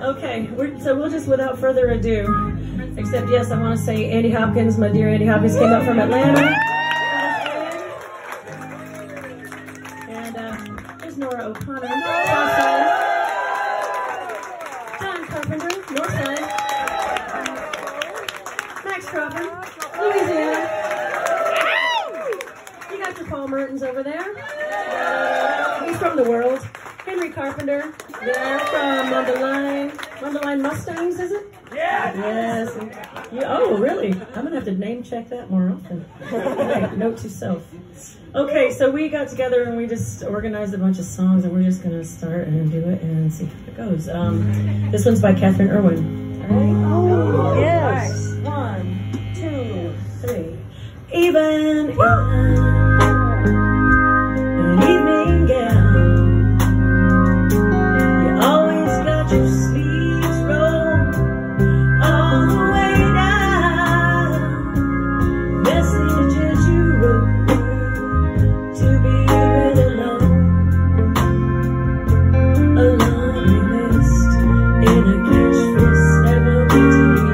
Okay, so we'll just, without further ado, except yes, I want to say Andy Hopkins, my dear Andy Hopkins, came out from Atlanta. And there's Nora O'Connor, Southside. John Carpenter, Northside. Max Crawford, Louisiana. You got your Paul Mertens over there. He's from the world. Henry Carpenter, there from Mundelein Mustangs, is it? Yeah. Yes. Oh, really? I'm gonna have to name check that more often. Right, note to self. Okay, so we got together and we just organized a bunch of songs, and we're just gonna start and do it and see how it goes. This one's by Catherine Irwin. All right? Oh, yes. All right. 1, 2, 3. Even in an evening gown. Your sleeves roll all the way down. Messages you wrote to be with alone. A laundry list in a catchphrase never meant to be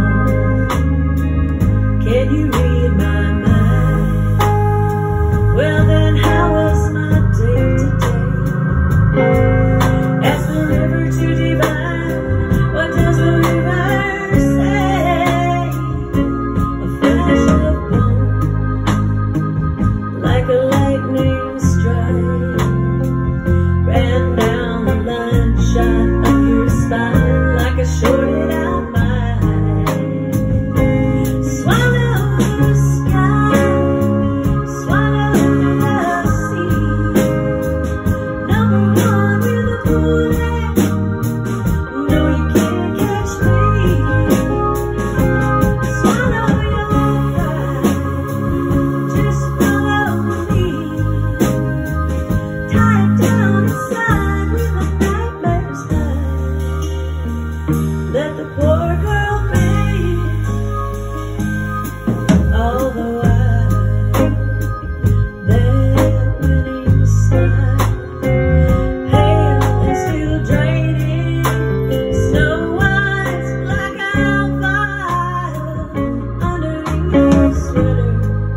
shown. Can you read my mind? Well then, how was my day today? As the river to divine, what does the river say? A flash of bone, like a lightning strike, ran down the line, shot up your spine, like a shorted out mine. Swallow the sky, swallow the sea. Number one with a bullet. No, you can't catch me. Swallow your pride, just follow me. Tie it down inside with a nightmare's night. Let the poor girl be, although that winning side, pale and still draining. Snow white's black out fire underneath your sweater.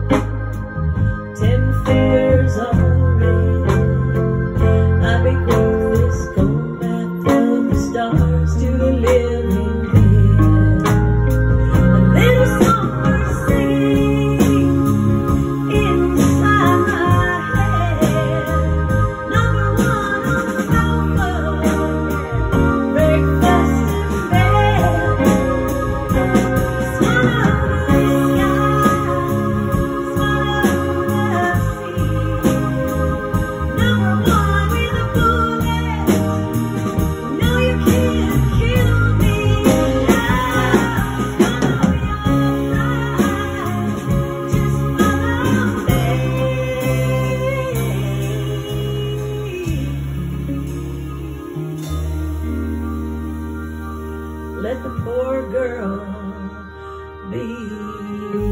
10 fingers already. I bequeath this cold map of the stars to the living dead. A little summer singing inside my head. Number one on the sofa, breakfast in bed. Swallow the sky, swallow the sea. Number one with a bullet. No, you can't kill me. Swallow your pride, just follow me. Let the poor girl be.